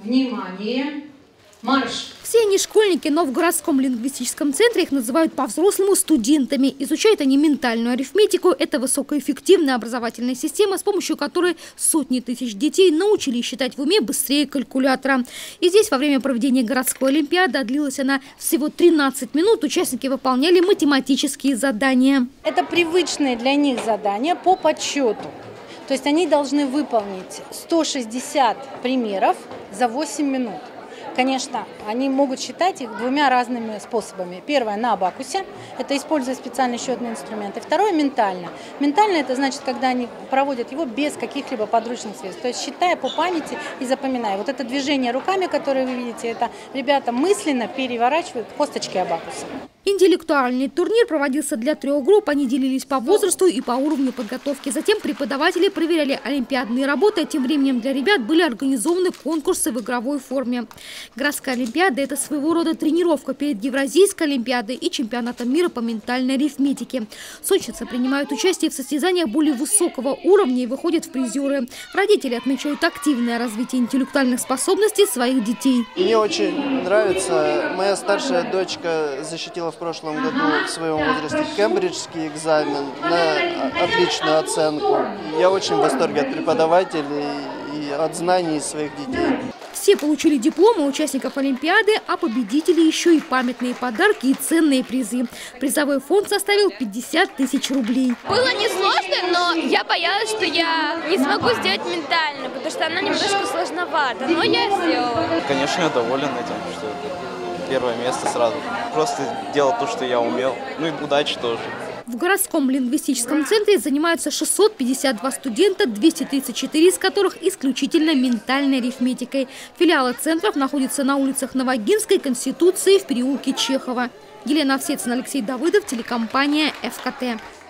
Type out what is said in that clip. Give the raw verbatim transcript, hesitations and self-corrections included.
Внимание! Марш! Все они школьники, но в городском лингвистическом центре их называют по-взрослому студентами. Изучают они ментальную арифметику. Это высокоэффективная образовательная система, с помощью которой сотни тысяч детей научились считать в уме быстрее калькулятора. И здесь во время проведения городской олимпиады, а длилась она всего тринадцать минут, участники выполняли математические задания. Это привычные для них задания по подсчету. То есть они должны выполнить сто шестьдесят примеров за восемь минут. Конечно, они могут считать их двумя разными способами. Первое – на абакусе, это используя специальные счетные инструменты. Второе – ментально. Ментально – это значит, когда они проводят его без каких-либо подручных средств. То есть считая по памяти и запоминая. Вот это движение руками, которое вы видите, это ребята мысленно переворачивают косточки абакуса. Интеллектуальный турнир проводился для трех групп. Они делились по возрасту и по уровню подготовки. Затем преподаватели проверяли олимпиадные работы. А тем временем для ребят были организованы конкурсы в игровой форме. Городская олимпиада – это своего рода тренировка перед Евразийской олимпиадой и чемпионатом мира по ментальной арифметике. Сочинцы принимают участие в состязаниях более высокого уровня и выходят в призеры. Родители отмечают активное развитие интеллектуальных способностей своих детей. Мне очень нравится. Моя старшая дочка защитила в прошлом году в своем возрасте кембриджский экзамен на отличную оценку. Я очень в восторге от преподавателей и от знаний своих детей. Все получили дипломы участников Олимпиады, а победители еще и памятные подарки и ценные призы. Призовой фонд составил пятьдесят тысяч рублей. Было несложно, но я боялась, что я не смогу сделать ментально, потому что она немножко сложновата, но я сделала. Конечно, я доволен этим, что первое место сразу. Просто делал то, что я умел. Ну и удачи тоже. В городском лингвистическом центре занимаются шестьсот пятьдесят два студента, двести тридцать четыре из которых исключительно ментальной арифметикой. Филиалы центров находятся на улицах Новогинской, Конституции, в переулке Чехова. Елена Овсецина, Алексей Давыдов, телекомпания эф ка тэ.